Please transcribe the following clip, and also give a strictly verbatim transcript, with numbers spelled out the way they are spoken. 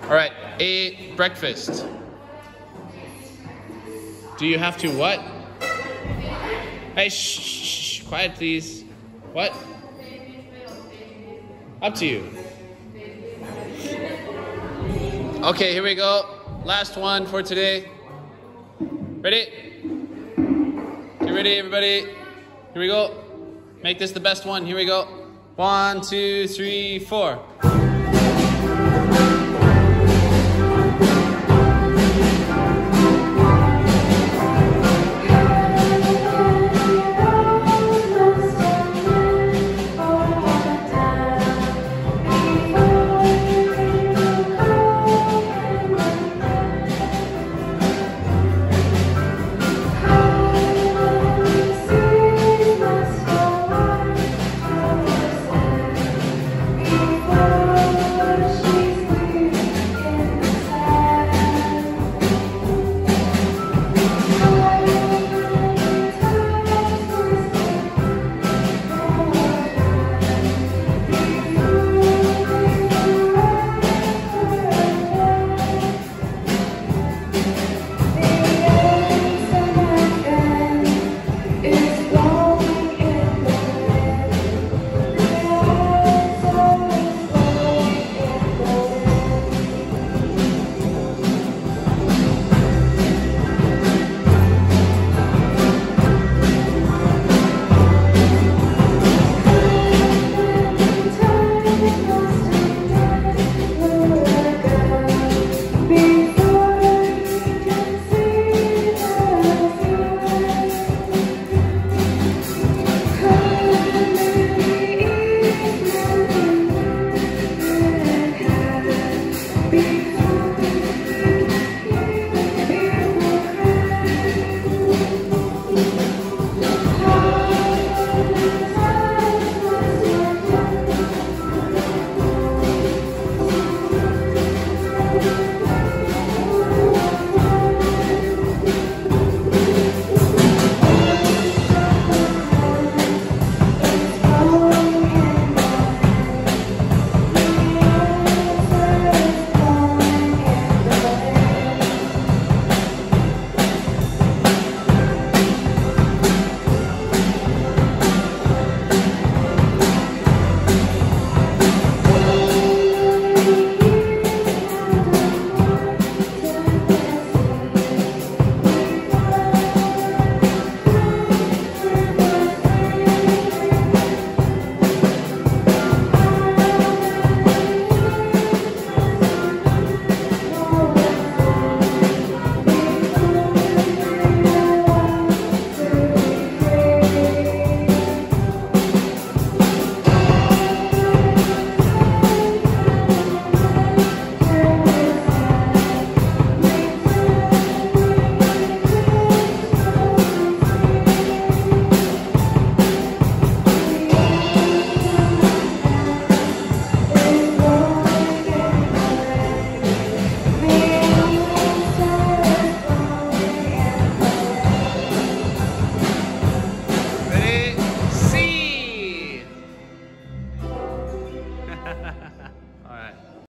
All right, A, breakfast. Do you have to what? Hey, shh, shh, shh, quiet please. What? Up to you. Okay, here we go. Last one for today. Ready? You ready, everybody? Here we go. Make this the best one. Here we go. One, two, three, four.